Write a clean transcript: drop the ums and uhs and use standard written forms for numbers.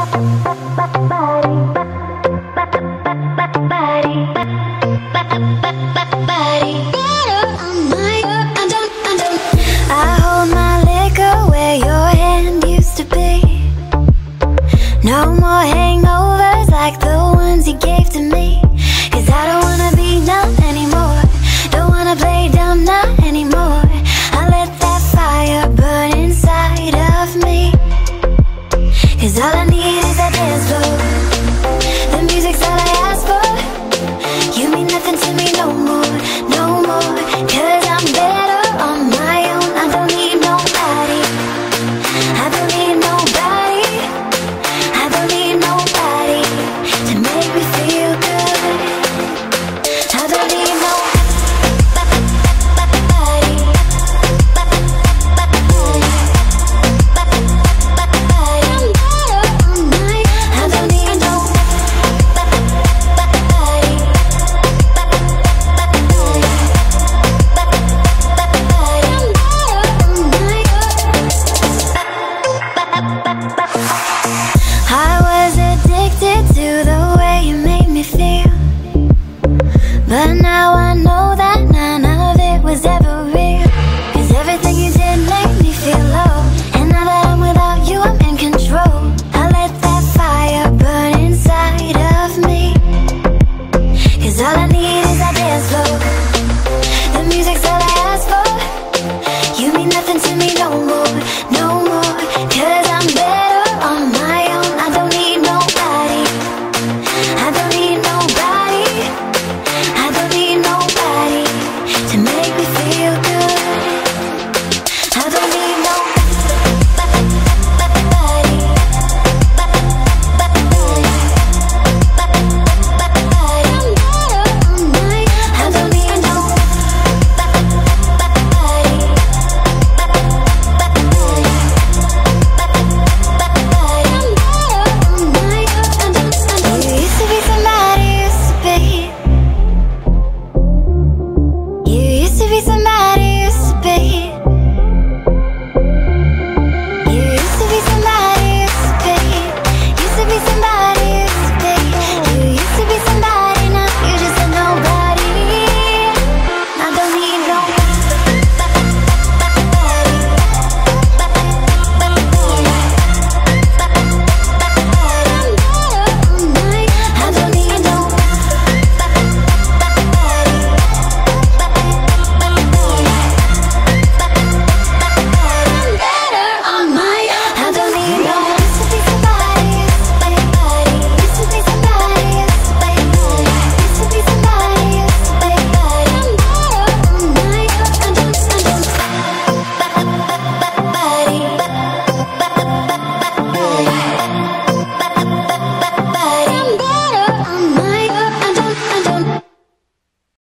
I hold my liquor where your hand used to be. No more hangovers like the ones you gave to me. 'Cause I don't wanna be numb anymore. Don't wanna play dumb, not anymore. I let that fire burn inside of me. 'Cause all I need is that dance floor. The music's all I ask for. You mean nothing to me no more, no more. 'Cause I'm better on my own. I don't need nobody. I don't need nobody. I don't need nobody to make me feel good. I don't need nobody. I was